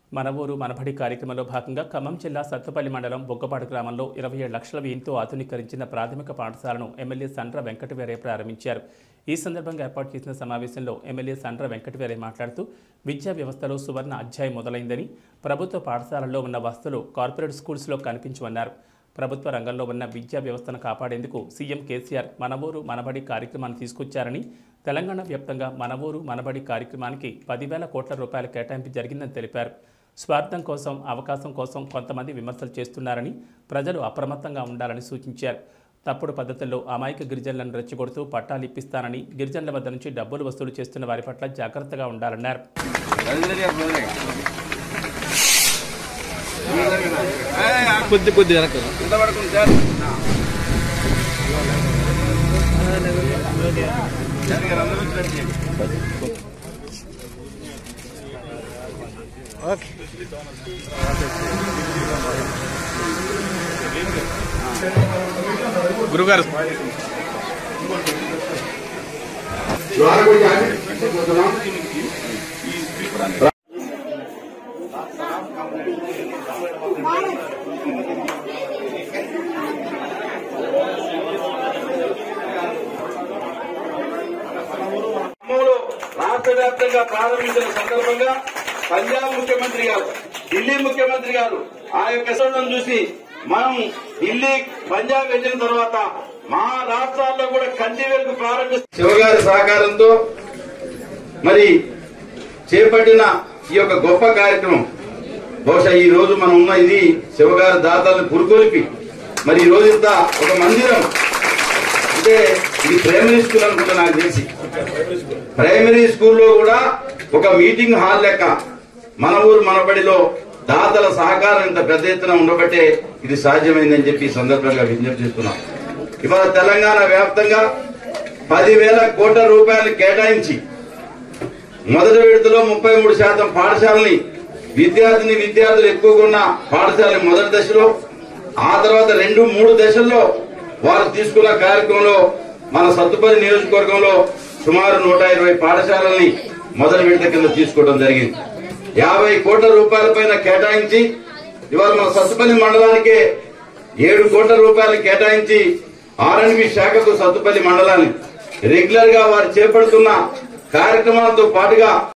మన ఊరు మనబడి కార్యక్రమంలో భాగంగా ఖమ్మం జిల్లా సత్తుపల్లి మండలం బొగ్గపాడు గ్రామంలో 27 లక్షల వ్యయంతో ఆధునీకరించిన ప్రాథమిక పాఠశాలను ఎమ్మెల్యే సండ్ర వెంకటవీరయ్య ప్రారంభించారు. ఈ సందర్భంగా ఏర్పాటు చేసిన సమావేశంలో ఎమ్మెల్యే సండ్ర వెంకటవీరయ్య మాట్లాడుతూ విద్యా వ్యవస్థలో సువర్ణ అధ్యాయం మొదలైందని, ప్రభుత్వ పాఠశాలల్లో ఉన్న వసతులు కార్పొరేట్ స్కూల్స్లో కనిపించవన్నారు. ప్రభుత్వ రంగంలో ఉన్న విద్యా వ్యవస్థను కాపాడేందుకు సీఎం కేసీఆర్ మన ఊరు మనబడి కార్యక్రమాన్ని తీసుకొచ్చారని, తెలంగాణ వ్యాప్తంగా మన ఊరు మనబడి కార్యక్రమానికి 10,000 కోట్ల రూపాయల కేటాయింపు జరిగిందని తెలిపారు. స్వార్థం కోసం, అవకాశం కోసం కొంతమంది విమర్శలు చేస్తున్నారని, ప్రజలు అప్రమత్తంగా ఉండాలని సూచించారు. తప్పుడు పద్ధతుల్లో అమాయక గిరిజనులను రెచ్చగొడుతూ పట్టాలు ఇప్పిస్తానని, గిరిజనుల వద్ద నుంచి డబ్బులు వసూలు చేస్తున్న వారి పట్ల జాగ్రత్తగా ఉండాలన్నారు. గురుగారు రాష్ట్ర వ్యాప్తంగా ప్రారంభించిన సందర్భంగా పంజాబ్ ముఖ్యమంత్రి గారు, ఢిల్లీ ముఖ్యమంత్రి గారు ఆ యొక్క సోదరులను చూసి మనం ఢిల్లీ, పంజాబ్ వెళ్ళిన తర్వాత మా రాష్ట్రాల్లో కూడా కంటి వెలుగు ప్రారంభిస్తాం. శివగారి సహకారంతో మరి చేపట్టిన ఈ యొక్క గొప్ప కార్యక్రమం, బహుశా ఈ రోజు మనం ఉన్న ఇది శివగారి దాతలను పురుకొల్పి మరి ఈ రోజు ఇంత ఒక మందిరం అంటే ఇది ప్రైమరీ స్కూల్ అనుకుంటా నాకు తెలిసి. ప్రైమరీ స్కూల్లో కూడా ఒక మీటింగ్ హాల్ లెక్క మన ఊరు మనబడిలో దాతల సహకారం ఇంత పెద్ద ఎత్తున ఉండబట్టే ఇది సాధ్యమైందని చెప్పి ఈ సందర్భంగా విజ్ఞప్తి చేస్తున్నాం. ఇవాళ తెలంగాణ వ్యాప్తంగా 10,000 కోట్ల రూపాయలు కేటాయించి మొదటి విడతలో 33% పాఠశాలని విద్యార్థులు ఎక్కువగా ఉన్న పాఠశాల మొదటి దశలో, ఆ తర్వాత 2-3 దశల్లో వారు తీసుకున్న కార్యక్రమంలో మన సత్తుపల్లి నియోజకవర్గంలో సుమారు 120 పాఠశాలని మొదటి విడత కింద తీసుకోవడం జరిగింది. 50 కోట్ల రూపాయల పైన కేటాయించి ఇవాళ మన సత్తుపల్లి మండలానికే 7 కోట్ల రూపాయలు కేటాయించి R&B శాఖకు సత్తుపల్లి మండలాన్ని రెగ్యులర్ గా వారు చేపడుతున్న కార్యక్రమాలతో పాటుగా